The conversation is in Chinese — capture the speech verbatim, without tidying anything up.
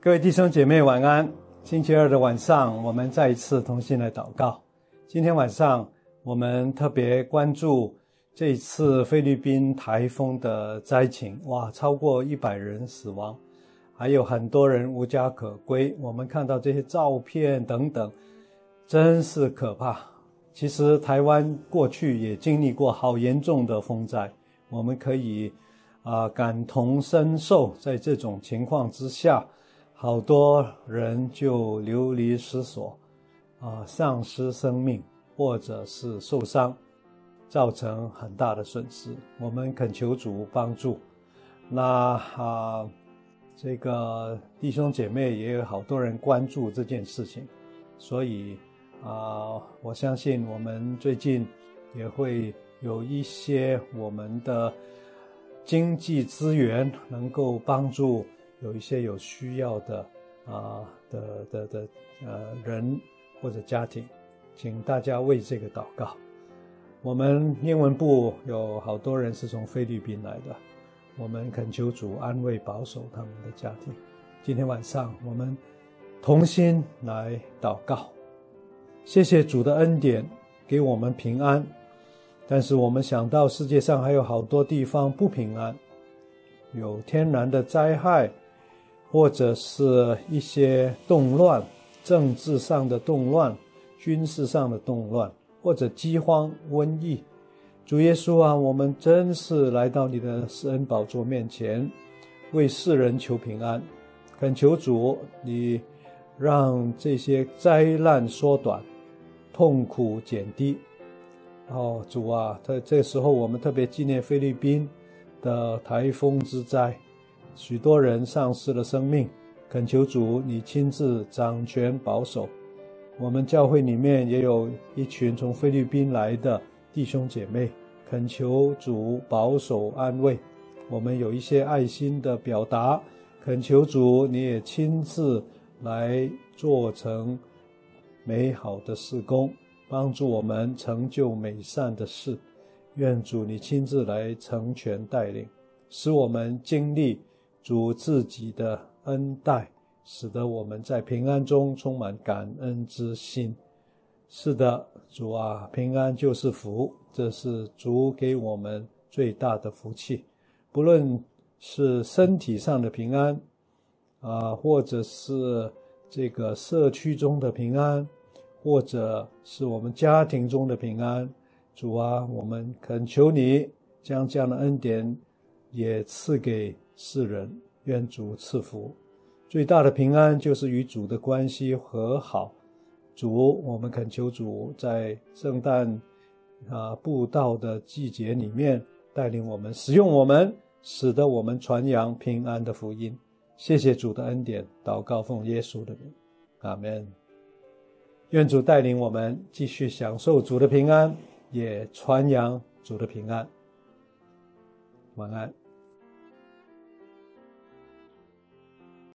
各位弟兄姐妹晚安。星期二的晚上，我们再一次同心来祷告。今天晚上我们特别关注这一次菲律宾台风的灾情，哇，超过一百人死亡，还有很多人无家可归。我们看到这些照片等等，真是可怕。其实台湾过去也经历过好严重的风灾，我们可以啊、呃、感同身受，在这种情况之下，好多人就流离失所啊、呃，丧失生命，或者是受伤，造成很大的损失。我们恳求主帮助。那啊，这个弟兄姐妹也有好多人关注这件事情，所以啊，我相信我们最近也会有一些我们的经济资源能够帮助有一些有需要的啊的的的呃人或者家庭，请大家为这个祷告。我们英文部有好多人是从菲律宾来的，我们恳求主安慰保守他们的家庭。今天晚上我们同心来祷告，谢谢主的恩典给我们平安，但是我们想到世界上还有好多地方不平安，有天然的灾害，或者是一些动乱，政治上的动乱，军事上的动乱，或者饥荒、瘟疫。主耶稣啊，我们真是来到你的施恩宝座面前，为世人求平安。恳求主，你让这些灾难缩短，痛苦减低。哦，主啊，在这时候我们特别纪念菲律宾的台风之灾，许多人丧失了生命，恳求主你亲自掌权保守。我们教会里面也有一群从菲律宾来的弟兄姐妹，恳求主保守安慰。我们有一些爱心的表达，恳求主你也亲自来做成美好的事工，帮助我们成就美善的事。愿主你亲自来成全带领，使我们经历主自己的恩待，使得我们在平安中充满感恩之心。是的，主啊，平安就是福，这是主给我们最大的福气。不论是身体上的平安啊，或者是这个社区中的平安，或者是我们家庭中的平安，主啊，我们恳求你将这样的恩典也赐给世人，愿主赐福。最大的平安就是与主的关系和好。主，我们恳求主在圣诞啊布道的季节里面带领我们，使用我们，使得我们传扬平安的福音。谢谢主的恩典，祷告奉耶稣的名，阿们。愿主带领我们继续享受主的平安，也传扬主的平安。晚安。